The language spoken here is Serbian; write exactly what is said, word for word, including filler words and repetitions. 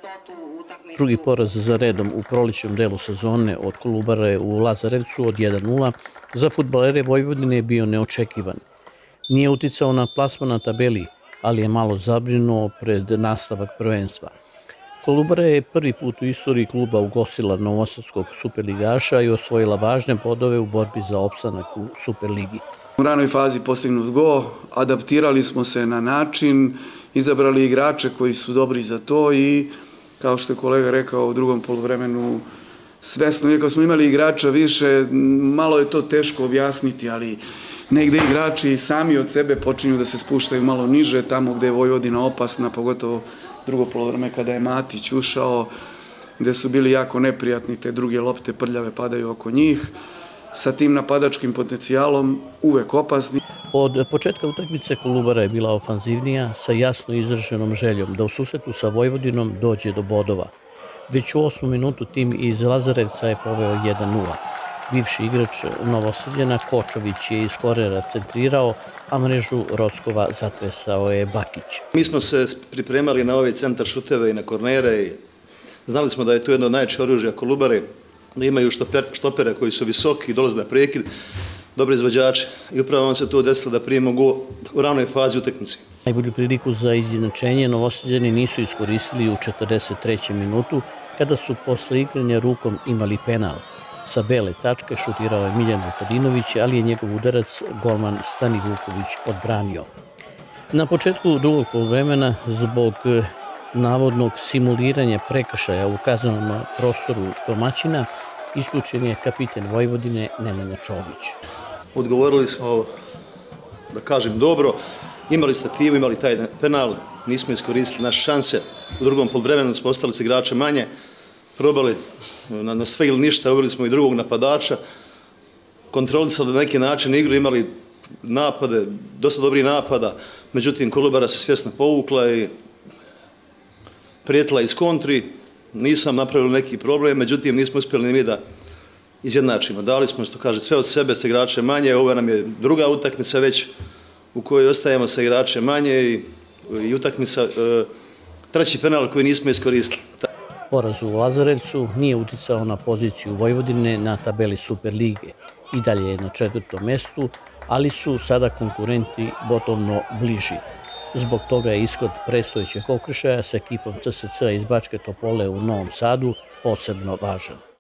Drugi poraz za redom u prolećnom delu sezone od Kolubare u Lazarevcu od jedan nula za fudbalere Vojvodine je bio neočekivan. Nije uticao na plasman na tabeli, ali je malo zabrinuo pred nastavak prvenstva. Kolubara je prvi put u istoriji kluba ugostila novosadskog superligaša i osvojila važne bodove u borbi za opstanak u Superligi. U ranoj fazi postignut go, adaptirali smo se na način, izabrali igrače koji su dobri za to i, kao što je kolega rekao, u drugom poluvremenu svesno, iako smo imali igrača više, malo je to teško objasniti, ali negde igrači sami od sebe počinju da se spuštaju malo niže, tamo gde je Vojvodina opasna, pogotovo drugo poluvreme kada je Matić ušao, gde su bili jako neprijatni, te druge lopte prljave padaju oko njih, sa tim napadačkim potencijalom uvek opasni. Od početka utakmice Kolubara je bila ofanzivnija sa jasno izraženom željom da u susretu sa Vojvodinom dođe do bodova. Već u osmu minutu tim iz Lazarevca je poveo jedan nula. Bivši igrač Novosađana Kočović je iz kornera centrirao, a mrežu Rockova zatresao je Bakić. Mi smo se pripremali na ove centar šuteve i na kornere i znali smo da je to jedno od najjačih oružja Kolubare, da imaju štopere koji su visoki i dolaze na prekid, dobri izvođači. I upravo vam se to desilo da primimo gol u ranoj fazi utakmice. Najbolju priliku za izjednačenje Novosađani nisu iskoristili u četrdeset trećem minutu, kada su posle igranja rukom imali penal. Sa bele tačke šutirao je Miljan Vukadinović, ali je njegov udarac golman Stani Vuković odbranio. Na početku drugog poluvremena, zbog navodnog simuliranja prekršaja u kaznenom prostoru domaćina, isključen je kapiten Vojvodine Nemanja Čović. Odgovorili smo, da kažem, dobro. Imali stativu, imali taj penal, nismo iskoristili naše šanse. U drugom poluvremenu smo ostali s igrače manje, probali na sve ili ništa, uveli smo i drugog napadača, kontrolisali na neki način igru, imali napade, dosta dobrih napada, međutim Kolubara se svjesno povukla i prijetila iz kontri, nisam napravili neki problem, međutim nismo uspjeli ni mi da izjednačimo. Dali smo, što kaže, sve od sebe sa igrače manje, ovo nam je druga utakmica već u kojoj ostajemo sa igrače manje i utakmica, treći penal koji nismo iskoristili. Poraz u Lazarevcu nije uticao na poziciju Vojvodine na tabeli Superlige. I dalje je na četvrtom mestu, ali su sada konkurenti botovno bliži. Zbog toga je ishod predstojećeg okršaja sa ekipom T S C iz Bačke Topole u Novom Sadu posebno važan.